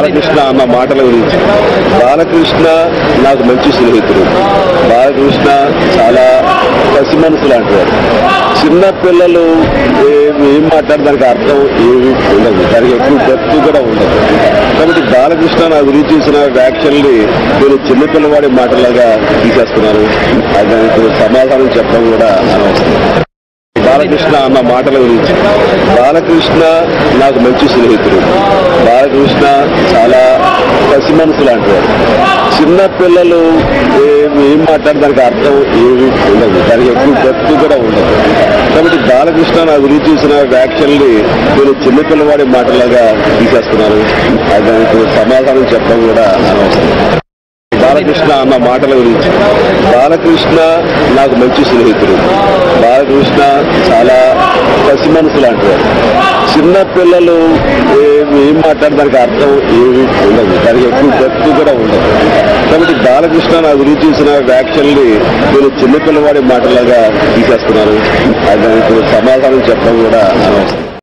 బాలకృష్ణ అన్న మాటల గురించి. బాలకృష్ణ నాకు మంచి స్నేహితుడు. బాలకృష్ణ చాలా పసి మనసు లాంటి వాడు. చిన్న పిల్లలు ఏం మాట్లాడడానికి అర్థం ఏమి ఉండదు, దానికి ఎక్కువ డెప్త్ కూడా ఉండదు. కాబట్టి బాలకృష్ణ నా గురించి చేసిన వ్యాఖ్యల్ని నేను చిన్నపిల్లవాడి మాటలాగా తీసేస్తున్నాను. దానికి సమాధానం చెప్పడం కూడా అనవసరం. బాలకృష్ణ అన్న మాటల గురించి. బాలకృష్ణ నాకు మంచి స్నేహితుడు. బాలకృష్ణ చాలా పసి మనసు లాంటి వాడు. చిన్న పిల్లలు ఏం మాట్లాడడానికి అర్థం ఏమి ఉండదు, దానికి ఎక్కువ డెప్త్ కూడా ఉండదు. కాబట్టి బాలకృష్ణ నా గురించి చేసిన వ్యాఖ్యల్ని నేను చిన్నపిల్లవాడి మాటలాగా తీసేస్తున్నాను. దానికి సమాధానం చెప్పడం కూడా అనవసరం. బాలకృష్ణ అన్న మాటల గురించి. బాలకృష్ణ నాకు మంచి స్నేహితుడు. బాలకృష్ణ చాలా పసి మనసు లాంటి వాడు. చిన్న పిల్లలు ఏం మాట్లాడడానికి అర్థం ఏమి ఉండదు, దానికి ఎక్కువ డెప్త్ కూడా ఉండదు. కాబట్టి బాలకృష్ణ నా గురించి చేసిన వ్యాఖ్యల్ని నేను చిన్నపిల్లవాడి మాటలాగా తీసేస్తున్నాను. దానికి సమాధానం చెప్పడం కూడా అనవసరం.